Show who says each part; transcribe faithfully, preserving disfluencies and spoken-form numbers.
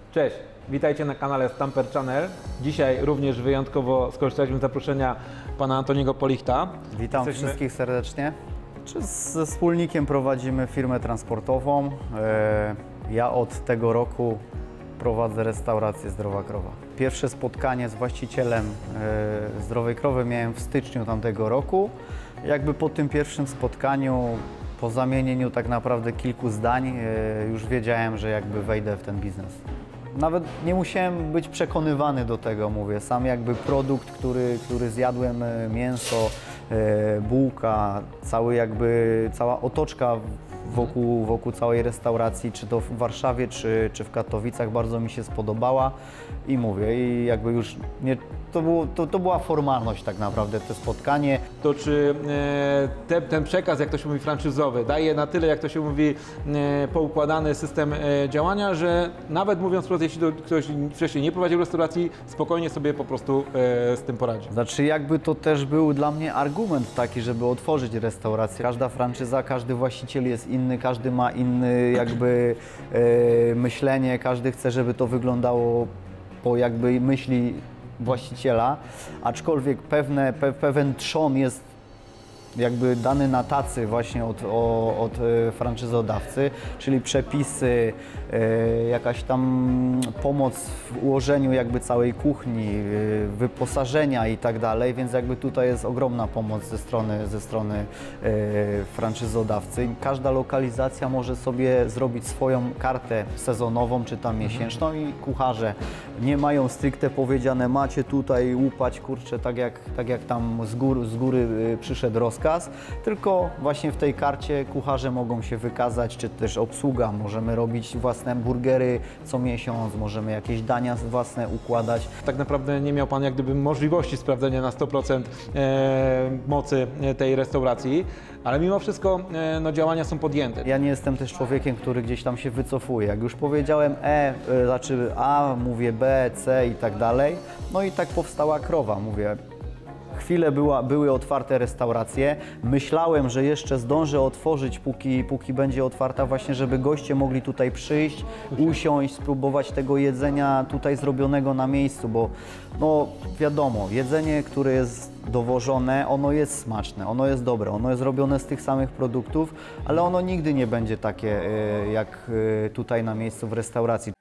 Speaker 1: Cześć, witajcie na kanale Stamper Channel. Dzisiaj również wyjątkowo skorzystaliśmy z zaproszenia pana Antoniego Polichta.
Speaker 2: Witam
Speaker 1: Jesteśmy...
Speaker 2: wszystkich serdecznie. Ze wspólnikiem prowadzimy firmę transportową. Ja od tego roku prowadzę restaurację Zdrowa Krowa. Pierwsze spotkanie z właścicielem Zdrowej Krowy miałem w styczniu tamtego roku. Jakby po tym pierwszym spotkaniu, po zamienieniu tak naprawdę kilku zdań, już wiedziałem, że jakby wejdę w ten biznes. Nawet nie musiałem być przekonywany do tego, mówię. Sam jakby produkt, który, który zjadłem, mięso, bułka, cały jakby, cała otoczka wokół, wokół całej restauracji, czy to w Warszawie, czy, czy w Katowicach, bardzo mi się spodobała i mówię, i jakby już nie, to, było, to, to była formalność tak naprawdę, to spotkanie.
Speaker 1: To czy e, te, ten przekaz, jak to się mówi, franczyzowy, daje na tyle, jak to się mówi, e, poukładany system e, działania, że nawet mówiąc wprost, jeśli to ktoś wcześniej nie prowadził restauracji, spokojnie sobie po prostu e, z tym poradzi.
Speaker 2: Znaczy jakby to też był dla mnie argument taki, żeby otworzyć restaurację. Każda franczyza, każdy właściciel jest inny, każdy ma inny jakby e, myślenie, każdy chce, żeby to wyglądało po jakby myśli właściciela, aczkolwiek pewne, pe, pewien trzon jest jakby dany na tacy właśnie od, o, od franczyzodawcy, czyli przepisy, e, jakaś tam pomoc w ułożeniu jakby całej kuchni, e, wyposażenia i tak dalej, więc jakby tutaj jest ogromna pomoc ze strony, ze strony e, franczyzodawcy. Każda lokalizacja może sobie zrobić swoją kartę sezonową czy tam miesięczną i kucharze nie mają stricte powiedziane, macie tutaj łupać, kurczę, tak jak, tak jak tam z góry, z góry przyszedł rozkaz, tylko właśnie w tej karcie kucharze mogą się wykazać, czy też obsługa, możemy robić własne burgery co miesiąc, możemy jakieś dania własne układać.
Speaker 1: Tak naprawdę nie miał pan jak gdyby możliwości sprawdzenia na sto procent e, mocy tej restauracji, ale mimo wszystko e, no, działania są podjęte.
Speaker 2: Ja nie jestem też człowiekiem, który gdzieś tam się wycofuje. Jak już powiedziałem E, e znaczy A, mówię B, C i tak dalej, no i tak powstała Krowa, mówię. Chwilę była, były otwarte restauracje. Myślałem, że jeszcze zdążę otworzyć, póki, póki będzie otwarta, właśnie żeby goście mogli tutaj przyjść, usiąść, spróbować tego jedzenia tutaj zrobionego na miejscu, bo no wiadomo, jedzenie, które jest dowożone, ono jest smaczne, ono jest dobre, ono jest robione z tych samych produktów, ale ono nigdy nie będzie takie jak tutaj na miejscu w restauracji.